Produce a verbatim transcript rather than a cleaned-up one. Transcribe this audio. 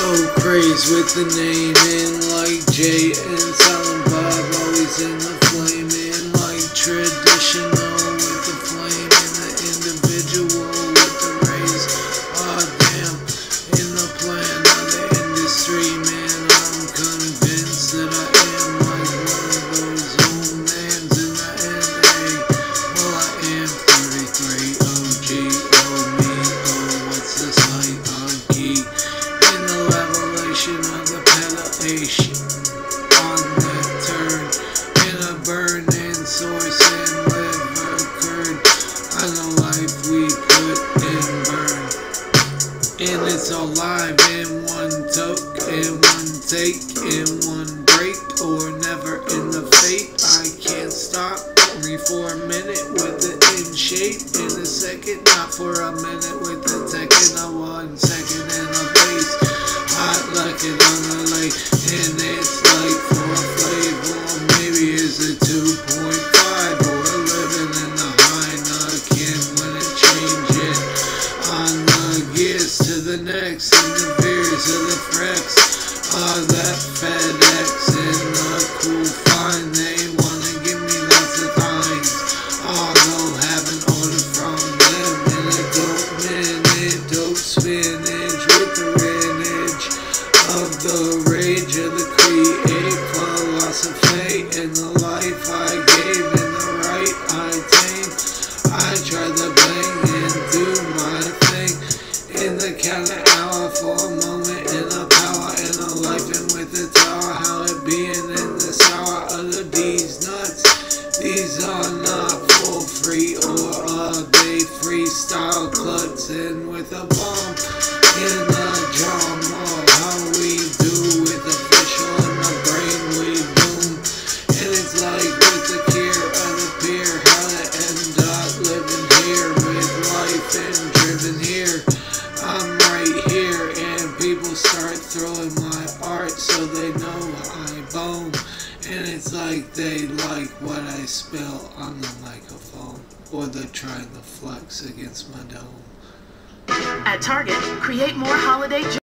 Go crazy with the naming like Jay and Silent Bob, always in the flaming like traditional with the flame and the individual with the rays. Aw damn, in the plan of the industry, man, I'm convinced that I am like one of those old names in the N A. Well, I am thirty-three, O G, oh me, oh what's the sight of geek? Of the palliation on that turn in a burning source and liver curd on the life we put in burn, and it's all live in one toke, in one take, in one break, or never in the fate. I can't stop only for a minute with it in shape, in a second, not for a minute with the tech in a one second in a base. Hot like it on the lake, and it's like for a flavor, maybe it's a two point five, or living in the high knockin' when it change it on the gears to the next, and the beers of the frex, all that FedEx and the cool find, they wanna give me lots of times, although haven't ordered from them, and a dope minute, dope spinach with the of the rage of the create philosophy and the life I gave and the right I tamed. I try to bang and do my thing in the counter hour for a moment, in a power and a life, and with the tower how it being in the sour of the D's nuts. These are not full free, or are they freestyle cluts, and with a bomb in the drum of how we do with official in my brain we boom, and it's like with the care of the peer how to end up living here with life and driven here. I'm right here and people start throwing my art so they know I boom, and it's like they like what I spill on the microphone, or they're trying to flex against my dome. At Target, create more holiday